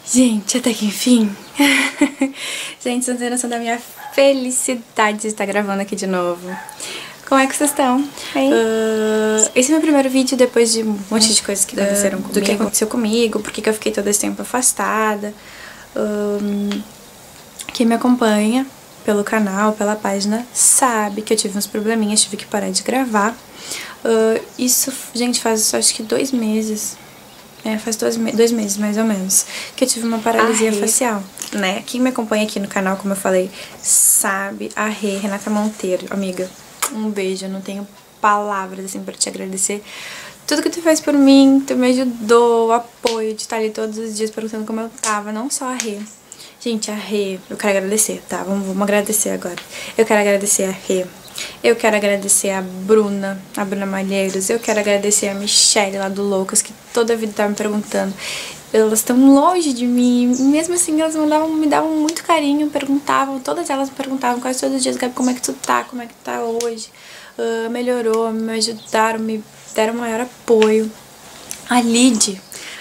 Gente, até que enfim. Gente, vocês não têm noção da minha felicidade de estar gravando aqui de novo. Como é que vocês estão? Esse é meu primeiro vídeo depois de um monte de coisas que aconteceram comigo. Do que aconteceu comigo, por que eu fiquei todo esse tempo afastada. Quem me acompanha pelo canal, pela página, sabe que eu tive uns probleminhas, tive que parar de gravar. Isso, gente, faz acho que 2 meses. Faz 2 meses mais ou menos que eu tive uma paralisia facial, né? Quem me acompanha aqui no canal, como eu falei, sabe, a Renata Monteiro, amiga, um beijo, eu não tenho palavras assim pra te agradecer. Tudo que tu fez por mim, tu me ajudou, o apoio de estar ali todos os dias perguntando como eu tava, não só a Rê. Gente, a Rê, eu quero agradecer, tá? Vamos agradecer agora. Eu quero agradecer a Rê. Eu quero agradecer a Bruna Malheiros. Eu quero agradecer a Michelle lá do Loucas, que toda a vida tá me perguntando. Elas estão longe de mim, mesmo assim elas me davam muito carinho, perguntavam, todas elas me perguntavam quase todos os dias: Gabi, como é que tu tá? Como é que tá hoje? Melhorou, me ajudaram, me deram maior apoio. A Lid,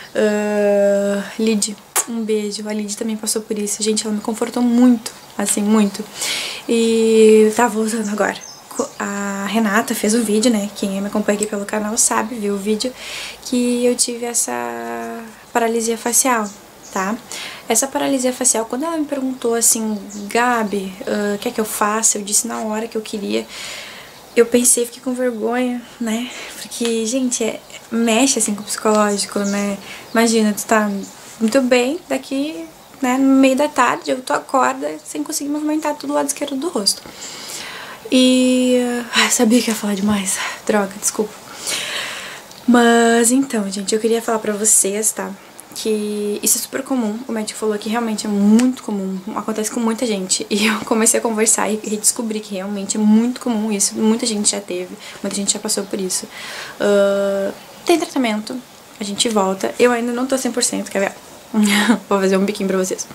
um beijo. A Lid também passou por isso. Gente, ela me confortou muito, assim, muito. E tá voltando agora. A Renata fez um vídeo, né? Quem me acompanha aqui pelo canal sabe, viu o vídeo que eu tive essa paralisia facial, tá? Essa paralisia facial, quando ela me perguntou assim: Gabi, o que é que eu faço? Eu disse na hora que eu queria. Eu pensei, fiquei com vergonha, né? Porque, gente, mexe assim com o psicológico, né? Imagina, tu tá muito bem, daqui, né, no meio da tarde, tu acorda sem conseguir movimentar todo o lado esquerdo do rosto. E... sabia que ia falar demais. Droga, desculpa. Mas então, gente, eu queria falar pra vocês, tá? Que isso é super comum. O médico falou que realmente é muito comum. Acontece com muita gente. E eu comecei a conversar e descobri que realmente é muito comum isso. Muita gente já teve. Muita gente já passou por isso. Tem tratamento. A gente volta. Eu ainda não tô 100%, quer ver? Vou fazer um biquinho pra vocês.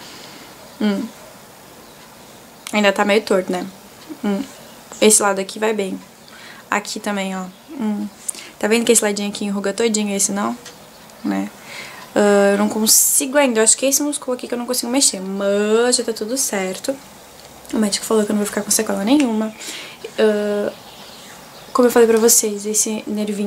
Ainda tá meio torto, né? Esse lado aqui vai bem. Aqui também, ó. Tá vendo que esse ladinho aqui enruga todinho, esse não? Né? Eu não consigo ainda. Eu acho que é esse músculo aqui que eu não consigo mexer. Mas já tá tudo certo. O médico falou que eu não vou ficar com sequela nenhuma. Como eu falei pra vocês, esse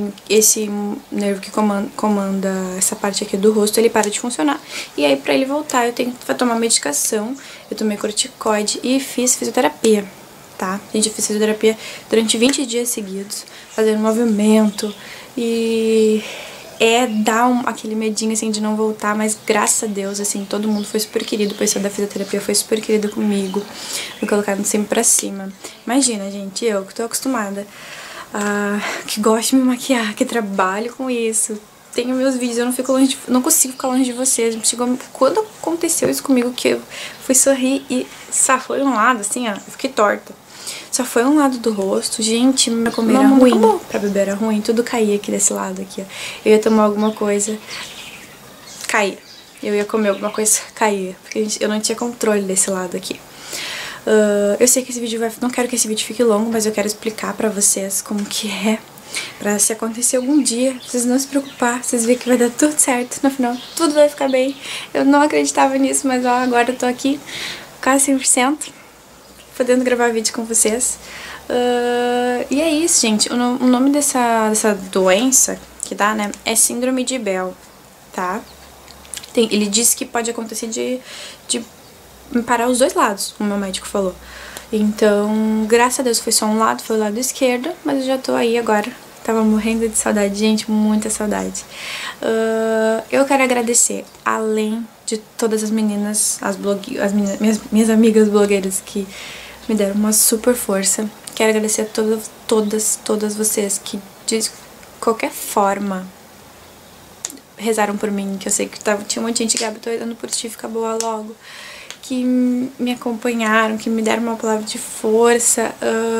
nervo que comanda essa parte aqui do rosto, ele para de funcionar. E aí, pra ele voltar, eu tenho que tomar medicação. Eu tomei corticoide e fiz fisioterapia, tá? Gente, eu fiz fisioterapia durante 20 dias seguidos, fazendo movimento. E dá aquele medinho, assim, de não voltar. Mas, graças a Deus, assim, todo mundo foi super querido. O pessoal da fisioterapia foi super querido comigo. Me colocaram sempre pra cima. Imagina, gente, eu que tô acostumada, que gosto de me maquiar, que trabalho com isso, tenho meus vídeos, eu não fico longe não consigo ficar longe de vocês. Quando aconteceu isso comigo, que eu fui sorrir e só foi um lado, assim, ó, eu fiquei torta. Só foi um lado do rosto, gente, pra comer era ruim, pra beber era ruim, tudo caía aqui desse lado aqui, ó. Eu ia tomar alguma coisa, caía. Eu ia comer alguma coisa, caía, porque eu não tinha controle desse lado aqui. Eu sei que esse vídeo não quero que esse vídeo fique longo, mas eu quero explicar pra vocês como que é, pra se acontecer algum dia, vocês não se preocupar, vocês verem que vai dar tudo certo, no final tudo vai ficar bem. Eu não acreditava nisso, mas ó, agora eu tô aqui quase 100%, podendo gravar vídeo com vocês. E é isso, gente. O nome dessa doença que dá, né, é síndrome de Bell, tá? Ele disse que pode acontecer de parar os dois lados, o meu médico falou. Então, graças a Deus foi só um lado, foi o lado esquerdo, mas eu já tô aí agora. Tava morrendo de saudade, gente, muita saudade. Eu quero agradecer, além de todas as meninas, minhas amigas blogueiras que me deram uma super força. Quero agradecer a todas vocês que de qualquer forma rezaram por mim, que eu sei que tinha um monte de gente: Gabi, tô orando por ti, fica boa logo. Que me acompanharam, que me deram uma palavra de força.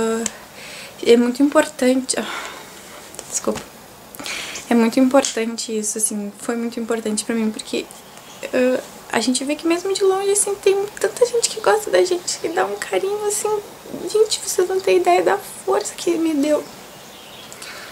É muito importante. Desculpa. É muito importante isso, assim, foi muito importante pra mim, porque a gente vê que mesmo de longe, assim, tem tanta gente que gosta da gente, que dá um carinho, assim. Gente, vocês não têm ideia da força que me deu.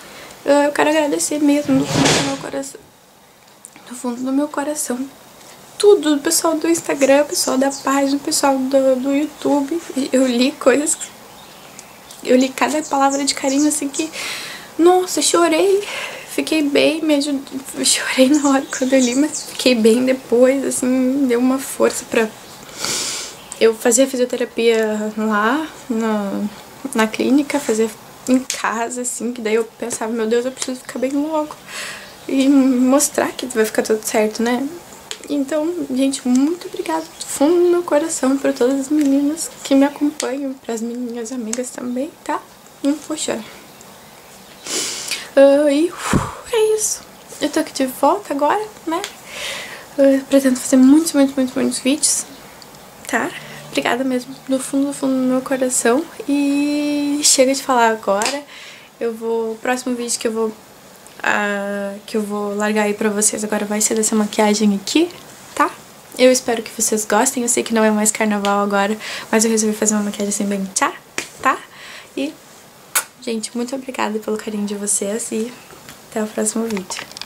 Eu quero agradecer mesmo, do fundo do meu coração. Do fundo do meu coração. tudo, do pessoal do Instagram, pessoal da página, pessoal do YouTube. Eu li coisas, eu li cada palavra de carinho assim que, nossa, chorei, fiquei bem, chorei na hora quando eu li, mas fiquei bem depois, assim, deu uma força pra... Eu fazia fisioterapia lá na clínica, fazia em casa, assim, que daí eu pensava, meu Deus, eu preciso ficar bem logo e mostrar que vai ficar tudo certo, né? Então, gente, muito obrigada do fundo do meu coração pra todas as meninas que me acompanham, pras minhas amigas também, tá? Não vou chorar. E é isso. Eu tô aqui de volta agora, né? Eu pretendo fazer muitos vídeos, tá? Obrigada mesmo, do fundo do meu coração. E chega de falar agora. O próximo vídeo que eu vou largar aí pra vocês agora vai ser dessa maquiagem aqui, tá? Eu espero que vocês gostem. Eu sei que não é mais carnaval agora, mas eu resolvi fazer uma maquiagem assim bem tchá, tá? E, gente, muito obrigada pelo carinho de vocês e até o próximo vídeo.